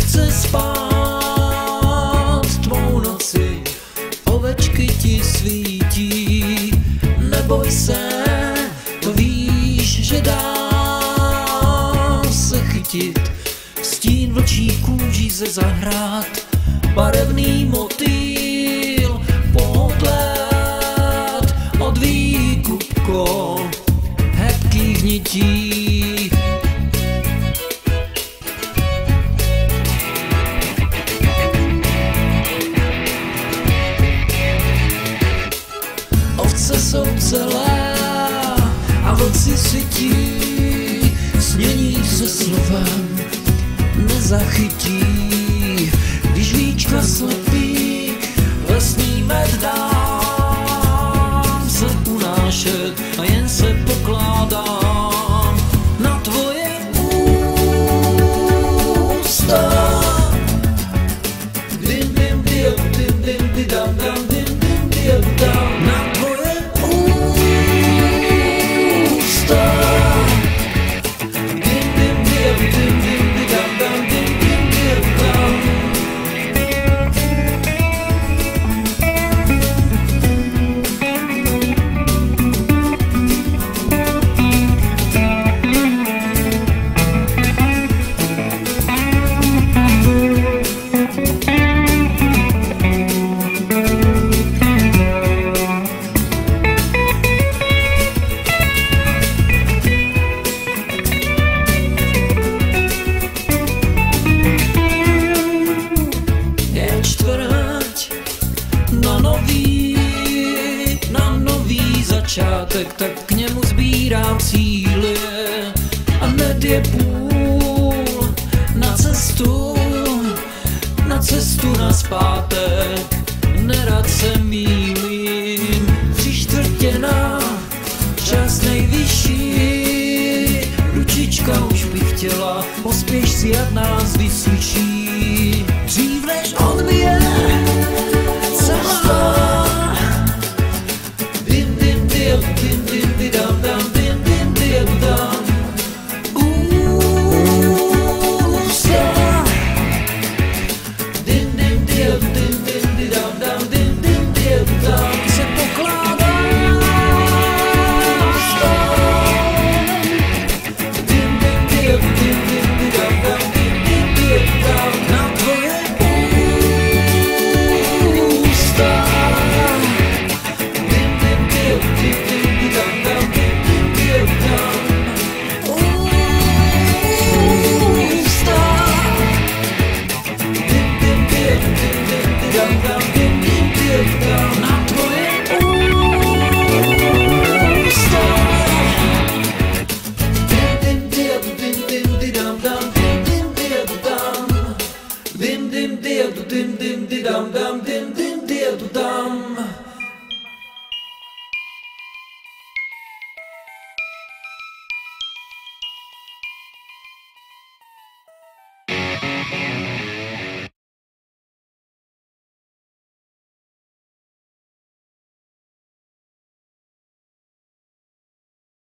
chce spát tvou noci, ovečky ti svítí. Neboj se, to víš, že dá se chytit stín vlčí kůží ze zahrad, barevný motýl pohodlet odví kupko hebkých nití. Ovce jsou celé a vlci sytí, snění se slovem nezachytí. Když víčka slepí, lesní med dám se unášet a jen se pokládám na tvoje ústa. Dim dim dim dim dim dim dam dam dim dim dim dam na tvoje ústa. Dim dim dim dim dim dam dam dim dim dim dam. Na nový začátek, tak k němu sbírám cíle a hned je půl na cestu nazpátek, nerad se mít.